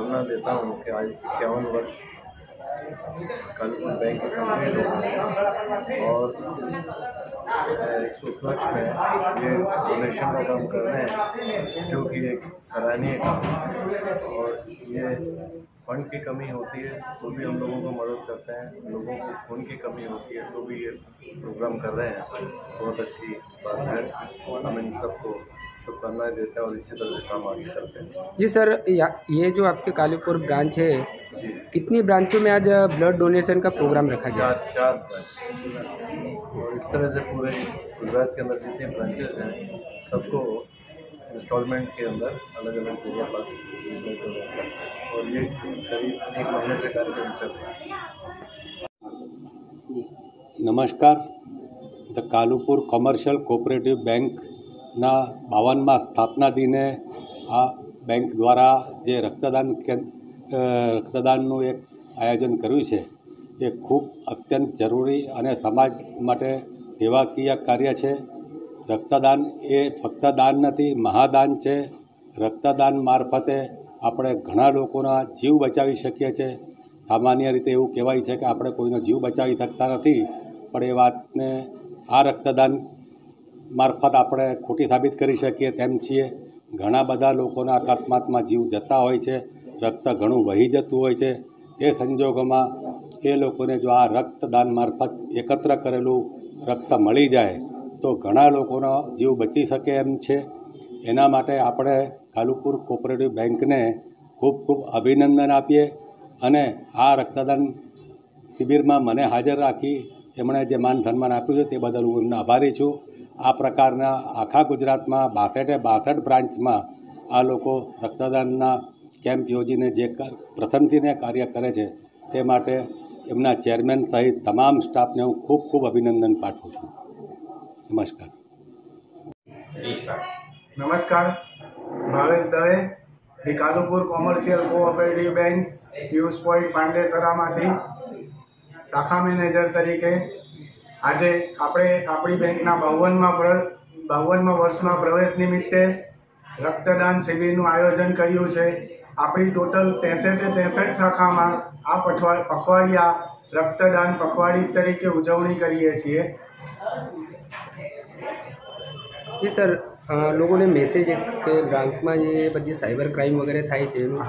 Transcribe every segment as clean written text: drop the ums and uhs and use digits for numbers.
शुभकामना देता हूँ कि आज 51 वर्ष कालूपुर बैंक के कंप्लीट हो गए और इस उपलक्ष्य में ये डोनेशन का काम कर रहे हैं, जो कि एक सराहनीय काम है। और ये फंड की कमी होती है तो भी हम लोगों को मदद करते हैं, लोगों को खून की कमी होती है तो भी ये प्रोग्राम कर रहे हैं। बहुत अच्छी बात है, हम इन सबको शुभकामनाएं देते हैं और इसी तरह से काम आगे करते हैं। जी सर, ये जो आपके कालूपुर ब्रांच है, कितनी ब्रांचों में आज ब्लड डोनेशन का प्रोग्राम रखा गया? चार ब्रांच। और इस तरह से पूरे गुजरात के अंदर जितने ब्रांचेज हैं सबको इंस्टॉलमेंट के अंदर अलग अलग जगह पर और ये करीब 1 महीने से कार्यक्रम चल रहा है। नमस्कार। The Kalupur commercial cooperative bank ना 52માં સ્થાપના દિને આ બેંક દ્વારા જે રક્તદાનનું એક આયોજન કર્યું છે એ ખૂબ અત્યંત જરૂરી અને સમાજ માટે સેવાકીય કાર્ય છે। રક્તદાન એ ફક્ત દાન નથી, મહાદાન છે। રક્તદાન મારફતે આપણે ઘણા લોકોના જીવ બચાવી શકીએ છીએ। સામાન્ય રીતે એવું કહેવાય છે કે આપણે કોઈનો જીવ બચાવી શકતા નથી, પણ એ વાતને આ રક્તદાન મારફત આપણે ખોટી સાબિત કરી શકીએ તેમ છીએ। ઘણા બધા લોકોના અકસ્માતમાં જીવ જતા હોય છે, રક્ત ઘણું વહી જતું હોય છે। એ સંજોગોમાં એ લોકોને જો આ રક્તદાન મારફત એકત્ર કરેલું રક્ત મળી જાય તો ઘણા લોકોનો જીવ બચી શકે એમ છે। એના માટે આપણે કાલુપુર કોઓપરેટિવ બેંકને ખૂબ ખૂબ અભિનંદન આપીએ અને આ રક્તદાન શિબિરમાં મને હાજર રાખી એમણે જે માન સન્માન આપ્યું છે તે બદલ હું એમનો આભારી છું। આ પ્રકારના આખા ગુજરાતમાં 62 બ્રાન્ચમાં આ લોકો રક્તદાનના કેમ્પ યોજીને જે પ્રસન્નતાને કાર્ય કરે છે તે માટે એમના ચેરમેન સહિત તમામ સ્ટાફને હું ખૂબ ખૂબ અભિનંદન પાઠવું છું। નમસ્કાર। નમસ્કાર, Bhavesh Dave, the Kalupur commercial cooperative bank ફ્યુઝ પોઈન્ટ પાંડેસરામાંથી શાખા મેનેજર તરીકે આજે આપણે આપણી બેંકના 52મા વર્ષમાં પ્રવેશ નિમિત્તે રક્તદાન શિબિરનું આયોજન કર્યું છે। આપણી ટોટલ 63 શાખામાં આ પખવાડિયા રક્તદાન પખવાડી તરીકે ઉજવણી કરીએ છીએ। जी सर, लोगों ने मैसेज के बैंक में ये बધી साइबर क्राइम वगैरह થાય છે એનું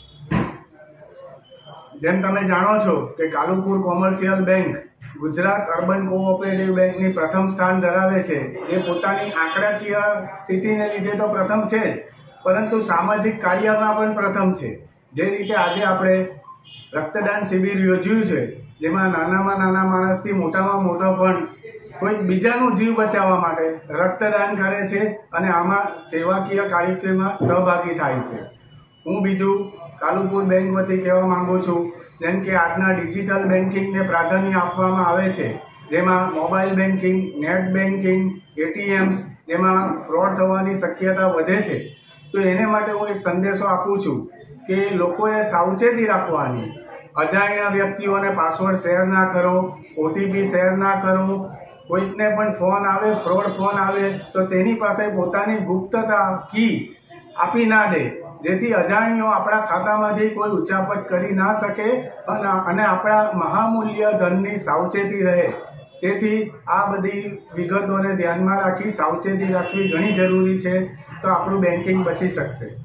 જેમ તમે જાણો છો કે Kalupur commercial bank Gujarat urban cooperative બેંકની પ્રથમ સ્થાન ધરાવે છે, જે પોતાની આંકડાકીય સ્થિતિને લીધે તો પ્રથમ છે પરંતુ સામાજિક કાર્યમાં પણ પ્રથમ છે। જે રીતે આજે આપણે રક્તદાન શિબિર યોજ્યું છે જેમાં નાનામાં નાના માણસથી મોટામાં મોટો પણ કોઈ બીજાનું જીવ બચાવવા માટે રક્તદાન કરે છે અને આમાં સેવાકીય કાર્યક્રમમાં સહભાગી થાય છે। હું બીજું કાલુપુર બેંક વતી કહેવા માંગુ છું, જેમ કે આજના ડિજિટલ બેન્કિંગને પ્રાધાન્ય આપવામાં આવે છે, જેમાં mobile banking, net banking, ATMs જેમાં ફ્રોડ થવાની શક્યતા વધે છે, તો એને માટે હું એક સંદેશો આપું છું કે લોકોએ સાવચેતી રાખવાની। અજાણ્યા વ્યક્તિઓને પાસવર્ડ શેર ના કરો, ઓટીપી શેર ના કરો। કોઈકને પણ ફોન આવે, ફ્રોડ ફોન આવે તો તેની પાસે પોતાની ગુપ્તતા કી આપી ના દે, જેથી અજાણ્યો આપણા ખાતામાંથી કોઈ ઉચાપત કરી ના શકે અને આપણા મહામૂલ્ય ધનની સાવચેતી રહે। તેથી આ બધી વિગતોને ધ્યાનમાં રાખી સાવચેતી રાખવી ઘણી જરૂરી છે, તો આપણું બેન્કિંગ બચી શકશે।